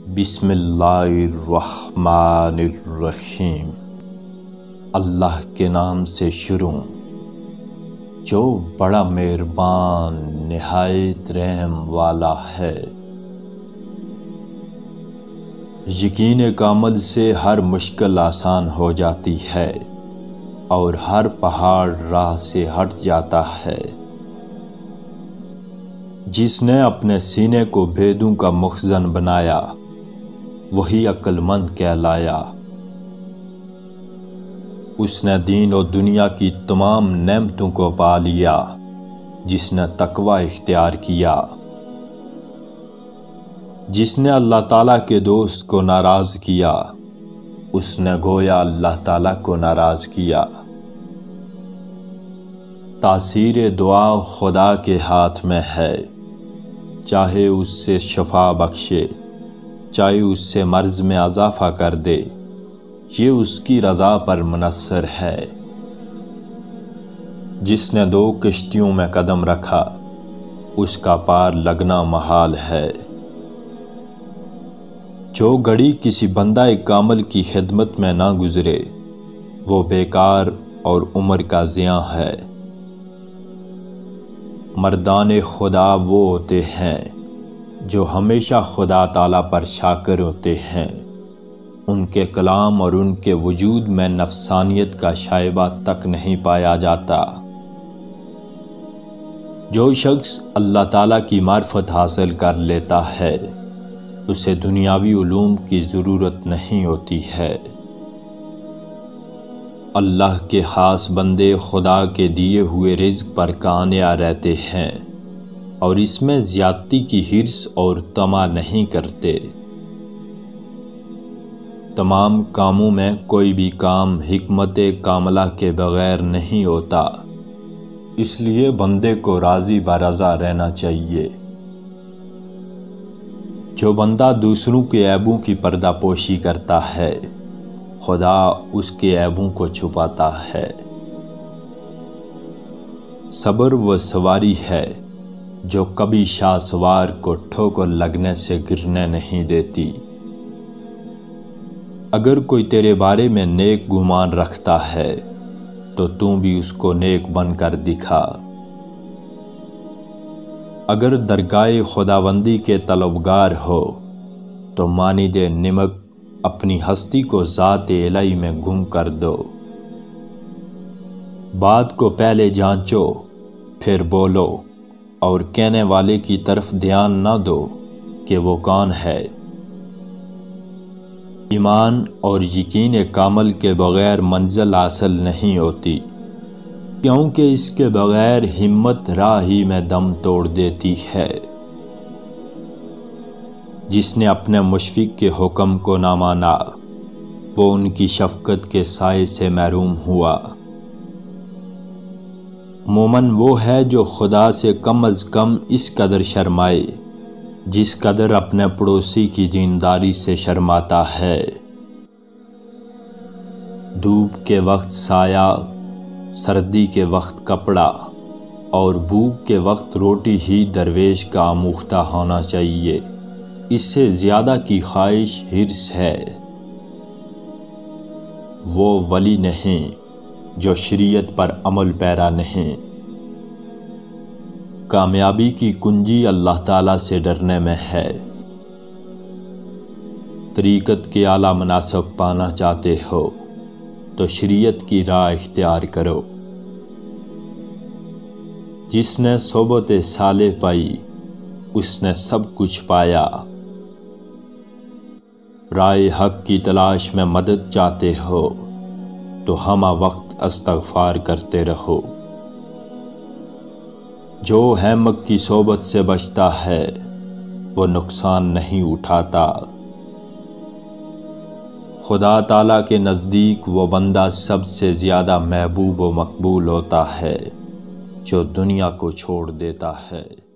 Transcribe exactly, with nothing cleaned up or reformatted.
بسم اللہ الرحمن الرحیم۔ اللہ کے نام سے شروع جو بڑا مہربان نہایت رحم والا ہے۔ یقین کامل سے ہر مشکل آسان ہو جاتی ہے اور ہر پہاڑ راہ سے ہٹ جاتا ہے۔ جس نے اپنے سینے کو بھیدوں کا مخزن بنایا وہی عقل مند کہلایا۔ اس نے دین و دنیا کی تمام نعمتوں کو پا لیا جس نے تقوی اختیار کیا۔ جس نے اللہ تعالیٰ کے دوست کو ناراض کیا اس نے گویا اللہ تعالیٰ کو ناراض کیا۔ تاثیر دعا خدا کے ہاتھ میں ہے، چاہے اس سے شفا بخشے چاہے اس سے مرض میں اضافہ کر دے، یہ اس کی رضا پر منحصر ہے۔ جس نے دو کشتیوں میں قدم رکھا اس کا پار لگنا محال ہے۔ جو گھڑی کسی بندہ کامل کی خدمت میں نہ گزرے وہ بیکار اور عمر کا ضیاع ہے۔ مردان خدا وہ ہوتے ہیں جو ہمیشہ خدا تعالیٰ پر شاکر ہوتے ہیں۔ ان کے کلام اور ان کے وجود میں نفسانیت کا شائبہ تک نہیں پایا جاتا۔ جو شخص اللہ تعالیٰ کی معرفت حاصل کر لیتا ہے اسے دنیاوی علوم کی ضرورت نہیں ہوتی ہے۔ اللہ کے خاص بندے خدا کے دیے ہوئے رزق پر قانع رہتے ہیں اور اس میں زیادتی کی حرص اور طمع نہیں کرتے۔ تمام کاموں میں کوئی بھی کام حکمت کاملہ کے بغیر نہیں ہوتا، اس لیے بندے کو راضی برضا رہنا چاہیے۔ جو بندہ دوسروں کے عیبوں کی پردہ پوشی کرتا ہے خدا اس کے عیبوں کو چھپاتا ہے۔ صبر وہ سواری ہے جو کبھی شاہ سوار کو ٹھوکر لگنے سے گرنے نہیں دیتی۔ اگر کوئی تیرے بارے میں نیک گمان رکھتا ہے تو تم بھی اس کو نیک بن کر دکھا۔ اگر درگاہ خداوندی کے طلبگار ہو تو مانند نمک اپنی ہستی کو ذات الہی میں گم کر دو۔ بات کو پہلے جانچو پھر بولو اور کہنے والے کی طرف دھیان نہ دو کہ وہ کون ہے۔ ایمان اور یقین کامل کے بغیر منزل حاصل نہیں ہوتی، کیونکہ اس کے بغیر ہمت راہ ہی میں دم توڑ دیتی ہے۔ جس نے اپنے مشفق کے حکم کو نہ مانا وہ ان کی شفقت کے سائے سے محروم ہوا۔ مومن وہ ہے جو خدا سے کم از کم اس قدر شرمائے جس قدر اپنے پڑوسی کی دینداری سے شرماتا ہے۔ دھوپ کے وقت سایہ، سردی کے وقت کپڑا اور بھوک کے وقت روٹی ہی درویش کا آموختہ ہونا چاہیے، اس سے زیادہ کی خواہش حرص ہے۔ وہ ولی نہیں جو شریعت پر عمل پیرا نہیں۔ کامیابی کی کنجی اللہ تعالیٰ سے ڈرنے میں ہے۔ طریقت کے اعلیٰ مناصب پانا چاہتے ہو تو شریعت کی راہ اختیار کرو۔ جس نے صحبت صالح پائی اس نے سب کچھ پایا۔ رائے حق کی تلاش میں مدد چاہتے ہو تو ہمہ وقت استغفار کرتے رہو۔ جو احمق کی صحبت سے بچتا ہے وہ نقصان نہیں اٹھاتا۔ خدا تعالیٰ کے نزدیک وہ بندہ سب سے زیادہ محبوب و مقبول ہوتا ہے جو دنیا کو چھوڑ دیتا ہے۔